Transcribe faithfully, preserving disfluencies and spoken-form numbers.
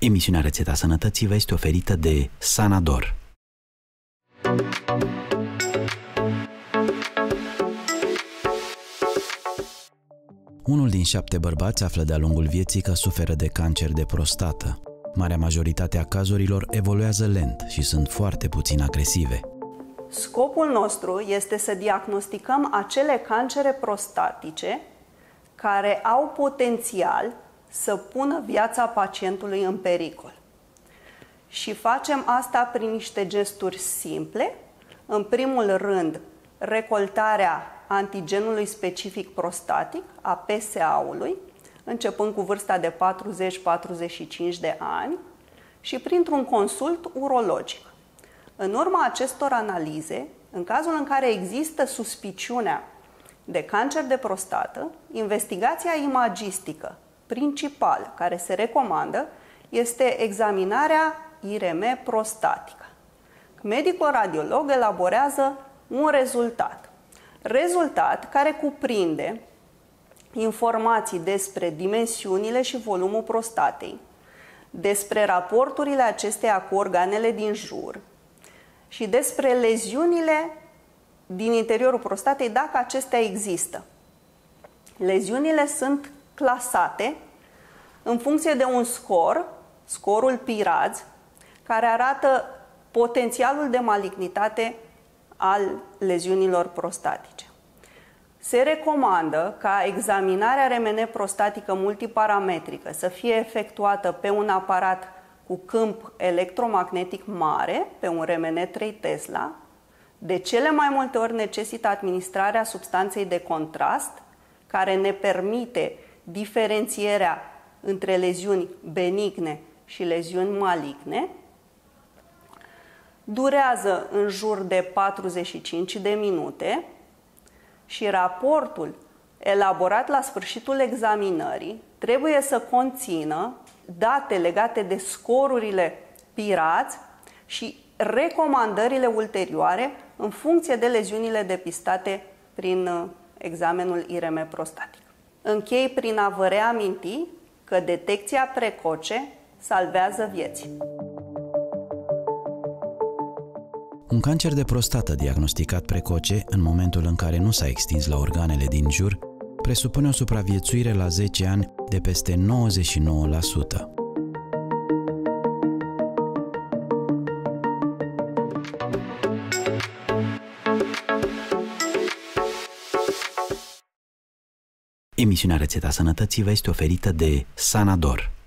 Emisiunea Rețeta Sănătății vă este oferită de Sanador. Unul din șapte bărbați află de-a lungul vieții că suferă de cancer de prostată. Marea majoritate a cazurilor evoluează lent și sunt foarte puțin agresive. Scopul nostru este să diagnosticăm acele cancere prostatice care au potențial să pună viața pacientului în pericol. Și facem asta prin niște gesturi simple. În primul rând, recoltarea antigenului specific prostatic, a P S A-ului, începând cu vârsta de patruzeci - patruzeci și cinci de ani și printr-un consult urologic. În urma acestor analize, în cazul în care există suspiciunea de cancer de prostată, investigația imagistică principală care se recomandă este examinarea I R M prostatică. Medicul radiolog elaborează un rezultat. Rezultat care cuprinde informații despre dimensiunile și volumul prostatei, despre raporturile acesteia cu organele din jur și despre leziunile din interiorul prostatei, dacă acestea există. Leziunile sunt clasate în funcție de un scor, scorul P-RADS, care arată potențialul de malignitate al leziunilor prostatice. Se recomandă ca examinarea R M N prostatică multiparametrică să fie efectuată pe un aparat cu câmp electromagnetic mare, pe un R M N trei Tesla. De cele mai multe ori necesită administrarea substanței de contrast, care ne permite diferențierea între leziuni benigne și leziuni maligne. Durează în jur de patruzeci și cinci de minute și raportul elaborat la sfârșitul examinării trebuie să conțină date legate de scorurile P-RADS și recomandările ulterioare în funcție de leziunile depistate prin examenul I R M prostatic. Închei prin a vă reaminti că detecția precoce salvează vieți. Un cancer de prostată diagnosticat precoce, în momentul în care nu s-a extins la organele din jur, presupune o supraviețuire la zece ani de peste nouăzeci și nouă la sută. Emisiunea Rețeta Sănătății vă este oferită de Sanador.